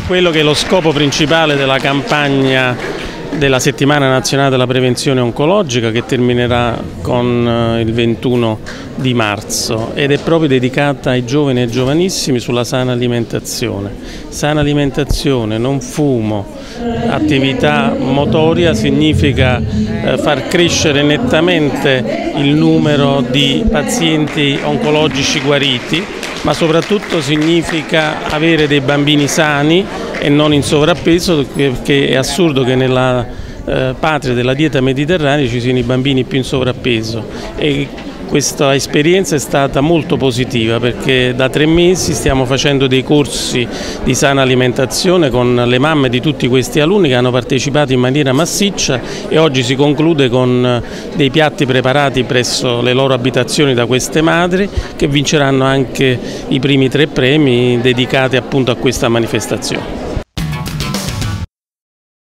quello che è lo scopo principale della campagna della Settimana Nazionale della Prevenzione Oncologica, che terminerà con il 21 di marzo ed è proprio dedicata ai giovani e ai giovanissimi sulla sana alimentazione. Sana alimentazione, non fumo, attività motoria significa far crescere nettamente il numero di pazienti oncologici guariti, ma soprattutto significa avere dei bambini sani e non in sovrappeso, perché è assurdo che nella patria della dieta mediterranea ci siano i bambini più in sovrappeso. E questa esperienza è stata molto positiva, perché da 3 mesi stiamo facendo dei corsi di sana alimentazione con le mamme di tutti questi alunni che hanno partecipato in maniera massiccia, e oggi si conclude con dei piatti preparati presso le loro abitazioni da queste madri, che vinceranno anche i primi 3 premi dedicati appunto a questa manifestazione.